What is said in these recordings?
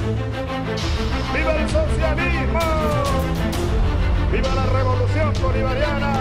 ¡Viva el socialismo! ¡Viva la revolución bolivariana!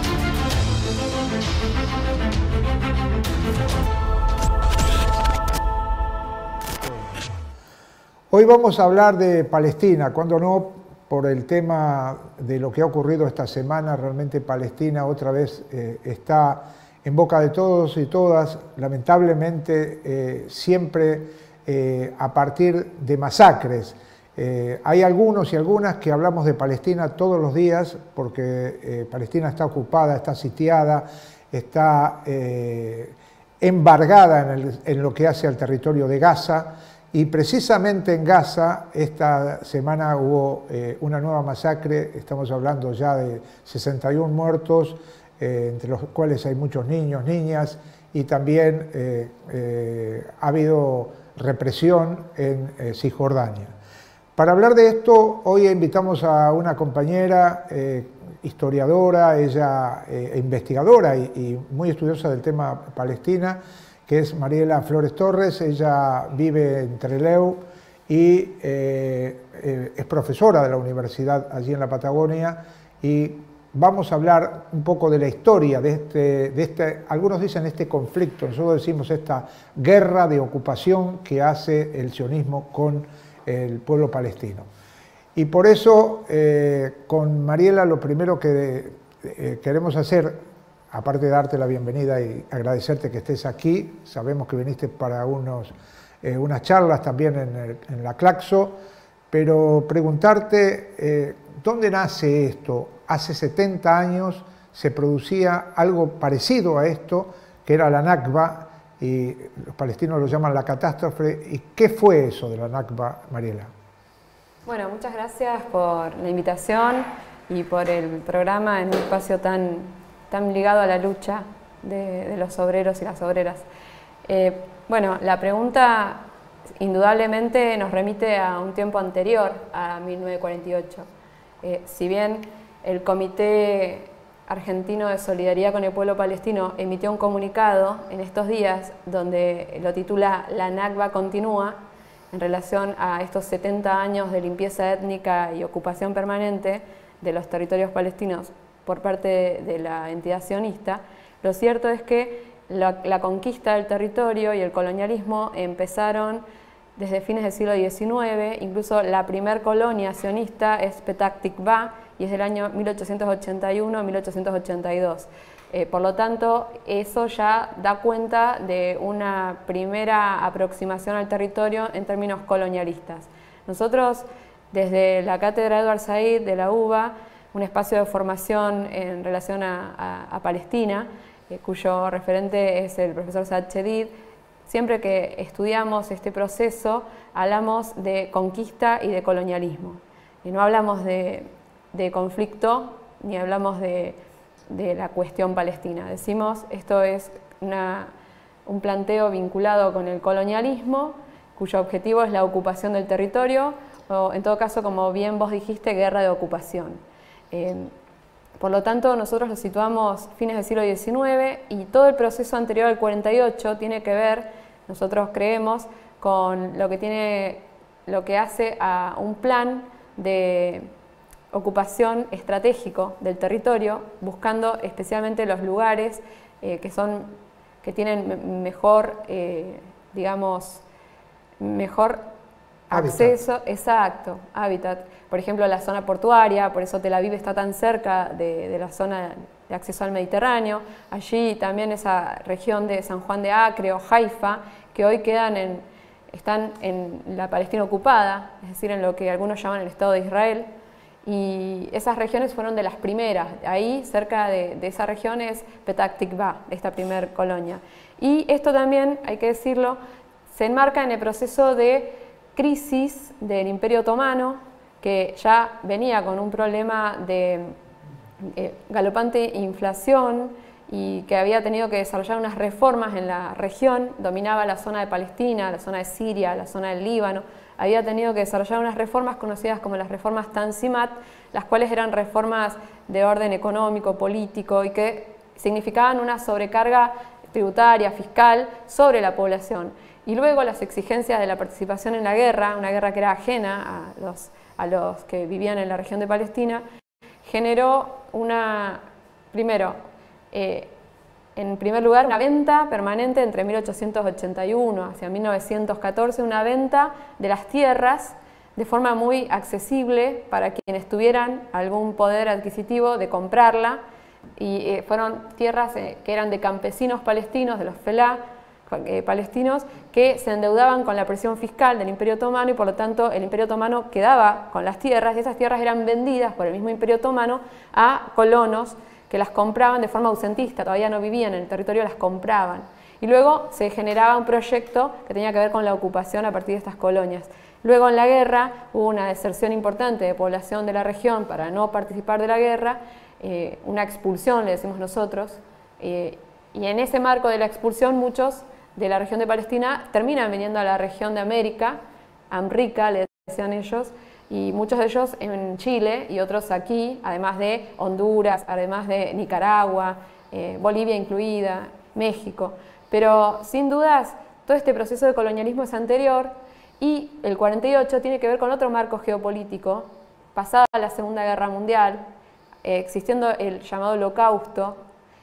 Hoy vamos a hablar de Palestina, cuando no, por el tema de lo que ha ocurrido esta semana. Realmente Palestina otra vez está en boca de todos y todas, lamentablemente siempre a partir de masacres. Hay algunos y algunas que hablamos de Palestina todos los días porque Palestina está ocupada, está sitiada, está embargada en lo que hace al territorio de Gaza. Y precisamente en Gaza esta semana hubo una nueva masacre. Estamos hablando ya de 61 muertos, entre los cuales hay muchos niños, niñas, y también ha habido represión en Cisjordania. Para hablar de esto, hoy invitamos a una compañera historiadora, ella investigadora y muy estudiosa del tema Palestina, que es Mariela Flores Torres. Ella vive en Trelew y es profesora de la universidad allí en la Patagonia, y vamos a hablar un poco de la historia de este, algunos dicen este conflicto, nosotros decimos esta guerra de ocupación que hace el sionismo con el pueblo palestino. Y por eso con Mariela lo primero que queremos hacer, aparte de darte la bienvenida y agradecerte que estés aquí, sabemos que viniste para unas charlas también en la Claxo, pero preguntarte, ¿dónde nace esto? Hace 70 años se producía algo parecido a esto, que era la Nakba, y los palestinos lo llaman la catástrofe. ¿Y qué fue eso de la Nakba, Mariela? Bueno, muchas gracias por la invitación y por el programa en un espacio tan ligado a la lucha de los obreros y las obreras. Bueno, la pregunta indudablemente nos remite a un tiempo anterior, a 1948. Si bien el Comité Argentino de Solidaridad con el Pueblo Palestino emitió un comunicado en estos días donde lo titula "La Nakba continúa", en relación a estos 70 años de limpieza étnica y ocupación permanente de los territorios palestinos por parte de la entidad sionista, lo cierto es que la conquista del territorio y el colonialismo empezaron desde fines del siglo XIX. Incluso la primer colonia sionista es Petah Tikva y es del año 1881-1882. Por lo tanto, eso ya da cuenta de una primera aproximación al territorio en términos colonialistas. Nosotros, desde la Cátedra Edward Said de la UBA, un espacio de formación en relación a Palestina, cuyo referente es el profesor Saad Chedid, siempre que estudiamos este proceso hablamos de conquista y de colonialismo. Y no hablamos de conflicto ni hablamos de la cuestión palestina. Decimos, esto es un planteo vinculado con el colonialismo, cuyo objetivo es la ocupación del territorio, o en todo caso, como bien vos dijiste, guerra de ocupación. Por lo tanto, nosotros lo situamos fines del siglo XIX y todo el proceso anterior al 48 tiene que ver, nosotros creemos, con lo que hace a un plan de ocupación estratégico del territorio, buscando especialmente los lugares que tienen mejor, digamos, mejor acceso, exacto, hábitat. Por ejemplo, la zona portuaria, por eso Tel Aviv está tan cerca de la zona de acceso al Mediterráneo. Allí también esa región de San Juan de Acre o Haifa, que hoy están en la Palestina ocupada, es decir, en lo que algunos llaman el Estado de Israel. Y esas regiones fueron de las primeras. Ahí, cerca de esa región, es Petah Tikva, esta primer colonia. Y esto también, hay que decirlo, se enmarca en el proceso de crisis del Imperio Otomano, que ya venía con un problema de galopante inflación y que había tenido que desarrollar unas reformas en la región. Dominaba la zona de Palestina, la zona de Siria, la zona del Líbano. Había tenido que desarrollar unas reformas conocidas como las reformas Tanzimat, las cuales eran reformas de orden económico, político, y que significaban una sobrecarga tributaria, fiscal, sobre la población. y luego las exigencias de la participación en la guerra, una guerra que era ajena a los que vivían en la región de Palestina, generó en primer lugar, una venta permanente entre 1881 hacia 1914, una venta de las tierras de forma muy accesible para quienes tuvieran algún poder adquisitivo de comprarla, y fueron tierras que eran de campesinos palestinos, de los felá palestinos, que se endeudaban con la presión fiscal del Imperio Otomano, y por lo tanto el Imperio Otomano quedaba con las tierras, y esas tierras eran vendidas por el mismo Imperio Otomano a colonos que las compraban de forma ausentista, todavía no vivían en el territorio, las compraban. Y luego se generaba un proyecto que tenía que ver con la ocupación a partir de estas colonias. Luego en la guerra hubo una deserción importante de población de la región para no participar de la guerra, una expulsión, le decimos nosotros, y en ese marco de la expulsión muchos de la región de Palestina terminan viniendo a la región de América, América le decían ellos, y muchos de ellos en Chile y otros aquí, además de Honduras, además de Nicaragua, Bolivia incluida, México. Pero sin dudas todo este proceso de colonialismo es anterior, y el 48 tiene que ver con otro marco geopolítico, pasada la Segunda Guerra Mundial, existiendo el llamado Holocausto,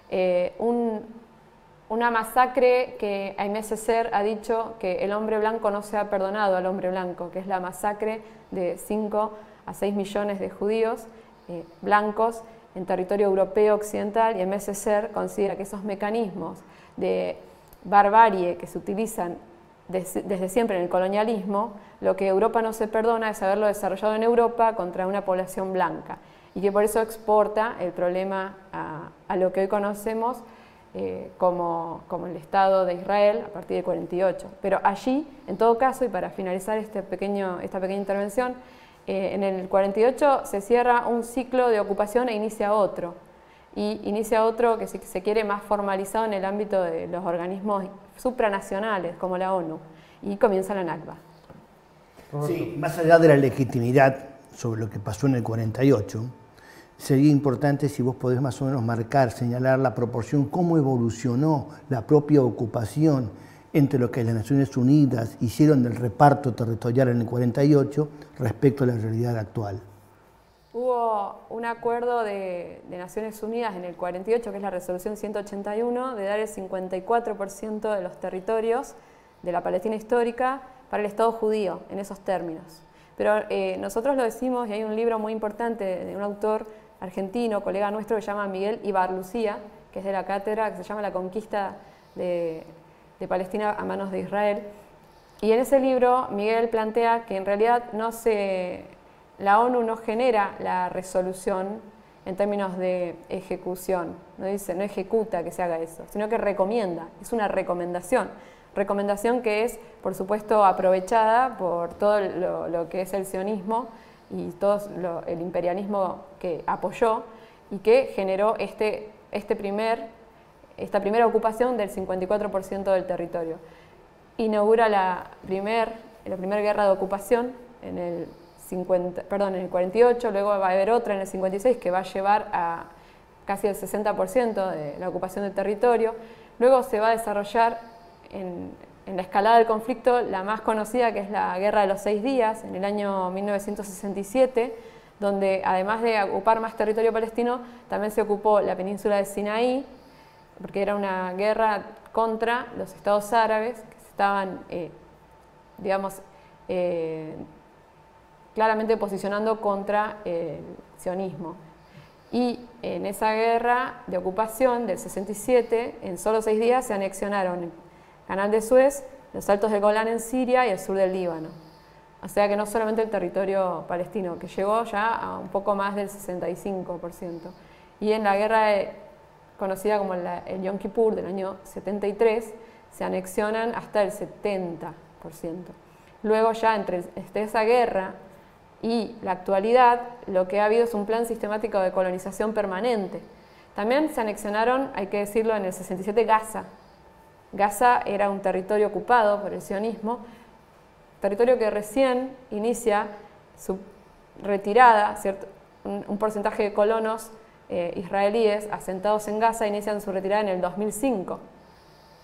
una masacre que Aimé Césaire ha dicho que el hombre blanco no se ha perdonado al hombre blanco, que es la masacre de 5 a 6 millones de judíos blancos en territorio europeo occidental, y Aimé Césaire considera que esos mecanismos de barbarie que se utilizan desde siempre en el colonialismo, lo que Europa no se perdona es haberlo desarrollado en Europa contra una población blanca, y que por eso exporta el problema a lo que hoy conocemos como el Estado de Israel a partir del 48. Pero allí, en todo caso, y para finalizar esta pequeña intervención, en el 48 se cierra un ciclo de ocupación e inicia otro. Y inicia otro que, si se quiere, más formalizado en el ámbito de los organismos supranacionales, como la ONU, y comienza la Nakba. Sí, más allá de la legitimidad sobre lo que pasó en el 48, sería importante si vos podés más o menos marcar, señalar la proporción, cómo evolucionó la propia ocupación entre lo que las Naciones Unidas hicieron del reparto territorial en el 48 respecto a la realidad actual. Hubo un acuerdo de Naciones Unidas en el 48, que es la resolución 181, de dar el 54% de los territorios de la Palestina histórica para el Estado judío, en esos términos. Pero nosotros lo decimos, y hay un libro muy importante de un autor argentino, colega nuestro, que se llama Miguel Ibarlucía, que es de la cátedra, que se llama La conquista de Palestina a manos de Israel. Y en ese libro Miguel plantea que en realidad la ONU no genera la resolución en términos de ejecución, no ejecuta que se haga eso, sino que recomienda, es una recomendación que es, por supuesto, aprovechada por todo lo que es el sionismo y todo el imperialismo que apoyó y que generó esta primera ocupación del 54% del territorio. Inaugura la primera guerra de ocupación en el 48, luego va a haber otra en el 56 que va a llevar a casi el 60% de la ocupación del territorio. Luego se va a desarrollar en la escalada del conflicto la más conocida, que es la Guerra de los 6 días, en el año 1967, donde además de ocupar más territorio palestino, también se ocupó la península de Sinaí, porque era una guerra contra los estados árabes que se estaban, claramente posicionando contra el sionismo. Y en esa guerra de ocupación del 67, en solo 6 días se anexionaron el Canal de Suez, los Altos del Golán en Siria y el sur del Líbano. O sea que no solamente el territorio palestino, que llegó ya a un poco más del 65%. Y en la guerra conocida como el Yom Kippur del año 73, se anexionan hasta el 70%. Luego ya entre esa guerra y la actualidad, lo que ha habido es un plan sistemático de colonización permanente. También se anexionaron, hay que decirlo, en el 67 Gaza. Gaza era un territorio ocupado por el sionismo, territorio que recién inicia su retirada, un porcentaje de colonos israelíes asentados en Gaza inician su retirada en el 2005.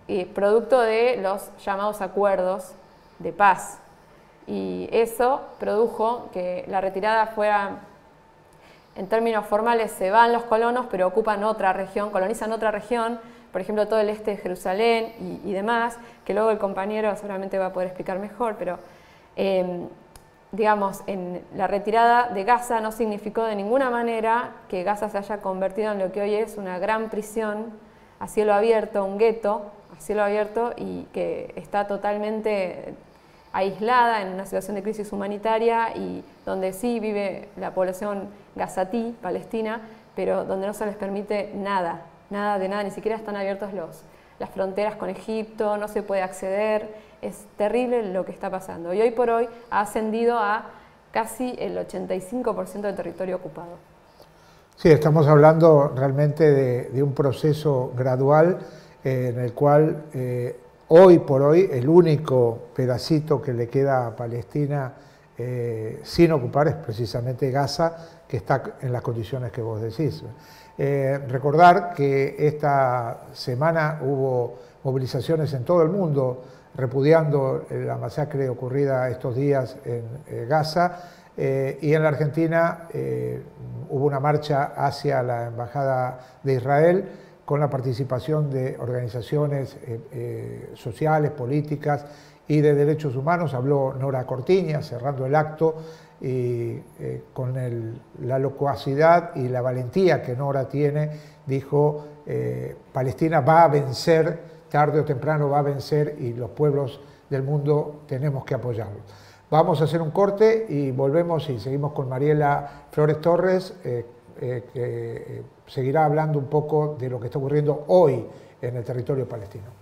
producto de los llamados acuerdos de paz. Y eso produjo que la retirada fuera, en términos formales, se van los colonos, pero ocupan otra región, colonizan otra región, por ejemplo, todo el este de Jerusalén y demás, que luego el compañero seguramente va a poder explicar mejor, pero digamos, en la retirada de Gaza no significó de ninguna manera que Gaza se haya convertido en lo que hoy es una gran prisión a cielo abierto, un gueto a cielo abierto, y que está totalmente aislada en una situación de crisis humanitaria y donde sí vive la población gazatí, palestina, pero donde no se les permite nada, nada de nada, ni siquiera están abiertos las fronteras con Egipto, no se puede acceder, es terrible lo que está pasando. Y hoy por hoy ha ascendido a casi el 85% del territorio ocupado. Sí, estamos hablando realmente de un proceso gradual en el cual hoy por hoy el único pedacito que le queda a Palestina sin ocupar es precisamente Gaza, que está en las condiciones que vos decís. Recordar que esta semana hubo movilizaciones en todo el mundo repudiando la masacre ocurrida estos días en Gaza, y en la Argentina hubo una marcha hacia la Embajada de Israel con la participación de organizaciones sociales, políticas y de derechos humanos. Habló Nora Cortiña cerrando el acto, y con la locuacidad y la valentía que Nora tiene, dijo: Palestina va a vencer, tarde o temprano va a vencer, y los pueblos del mundo tenemos que apoyarlo. Vamos a hacer un corte y volvemos y seguimos con Mariela Flores Torres, que seguirá hablando un poco de lo que está ocurriendo hoy en el territorio palestino.